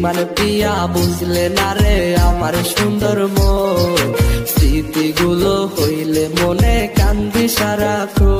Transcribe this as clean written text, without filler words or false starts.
মানে প্রিয়া বুঝলে না রে আমার সুন্দর মন, স্মৃতিগুলো হইলে মনে কান্দি সারাক্ষণ।